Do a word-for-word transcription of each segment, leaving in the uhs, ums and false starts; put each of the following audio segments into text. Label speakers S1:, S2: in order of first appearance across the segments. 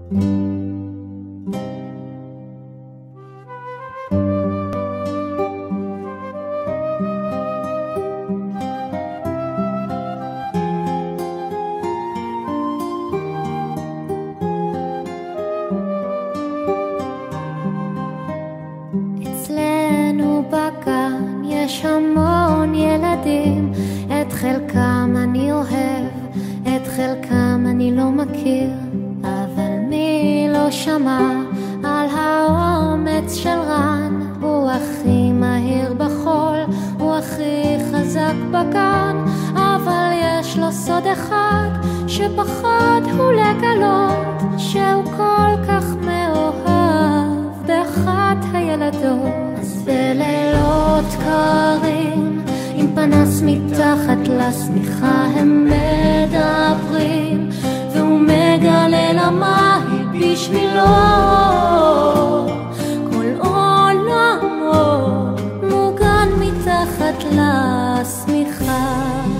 S1: אצלנו בגן יש המון ילדים, את חלקם אני אוהב, את חלקם אני לא מכיר, אבל מי לא שמע על האומץ של רן? הוא הכי מהיר בחול, הוא הכי חזק בגן, אבל יש לו סוד אחד שפחד הוא לגלות, שהוא כל כך מאוהב באחת הילדות. אז בלילות קרים עם פנס מתחת לשמיכה הם מדברים, והוא מגלה למה היא בשבילו כל עולמו מוגן מתחת לשמיכה.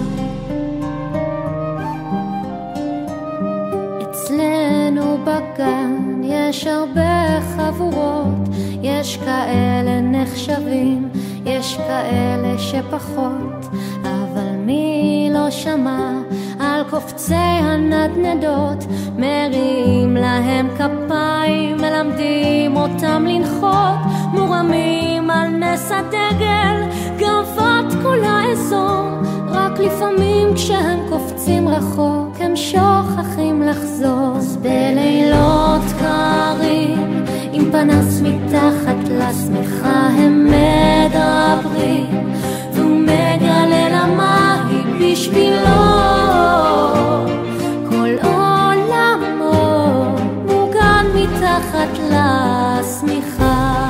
S1: אצלנו בגן יש הרבה חבורות, יש כאלה נחשבים, יש כאלה שפחות, אבל מי לא שמע על קופצי הנדנדות? מריעים להם כפיים, מלמדים אותם לנחות, מורמים על נס הדגל, גאוות כל האזור, רק לפעמים כשהם קופצים רחוק הם שוכחים לחזור. אז בלילות קרים עם פנס מתחת לשמיכה הם מדברים, והוא מגלה למה היא בשבילו כל עולמו מוגן מתחת לשמיכה.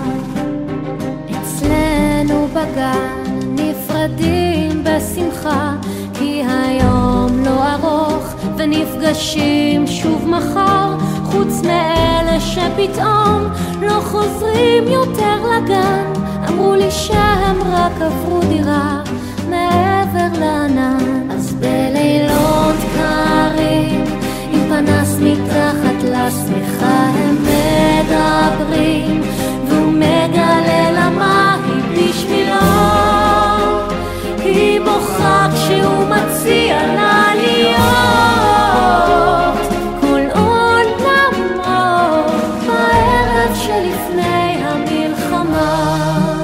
S1: אצלנו בגן נפרדים בשמחה, כי היום לא ארוך ונפגשים שוב מחר, חוץ מאלה שפתאום לא חוזרים יותר לגן, אמרו לי שהם רק עברו דירה מעבר לענן. אז בלילות קרים עם פנס מתחת לשמיכה הם מדברים, והוא מגלה למה היא בשבילו, היא בוכה כשהוא מציע לה להיות כל עולמו בערב שלפני המלחמה.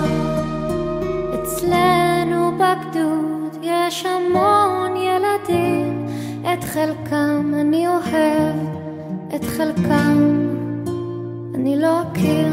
S1: אצלנו בגדוד יש המון ילדים, את חלקם אני אוהב, את חלקם אני לא אכיר.